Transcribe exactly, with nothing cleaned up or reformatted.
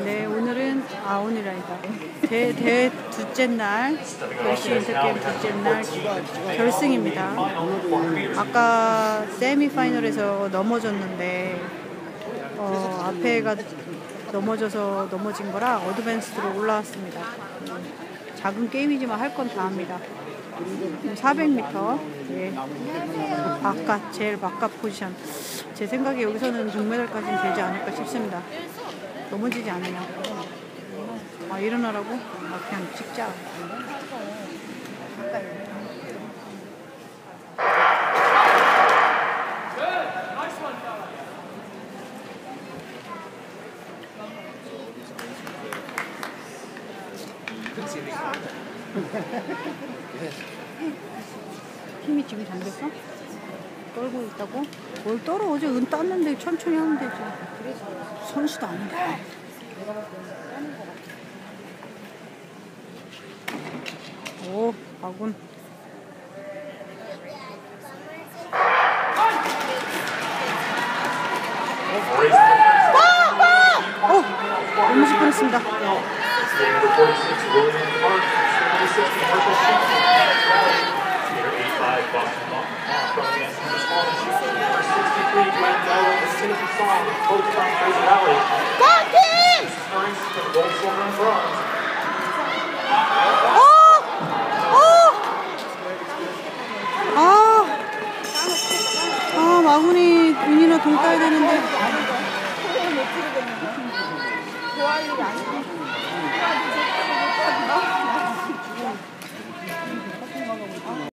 네, 오늘은, 아, 오늘이 아니다. 대, 대 둘째 날, 열시 인터게임 둘째 날 결승입니다. 아까 세미파이널에서 넘어졌는데, 어, 앞에가 넘어져서 넘어진 거라 어드밴스드로 올라왔습니다. 작은 게임이지만 할 건 다 합니다. 사백 미터. 예. 바깥, 제일 바깥 포지션. 제 생각에 여기서는 동메달까지는 되지 않을까 싶습니다. 넘어지지 않으면. 아, 일어나라고? 아, 그냥 찍자. 힘이 지금 잠겼어? 떨고 있다고? 뭘 떨어? 어제 은 땄는데 천천히 하면 되지. 선수도 아닌데. 오, 아군. 어, 너무 시끄럽습니다. 아, 아, 마구니 윤이나 돈 따야 되는데.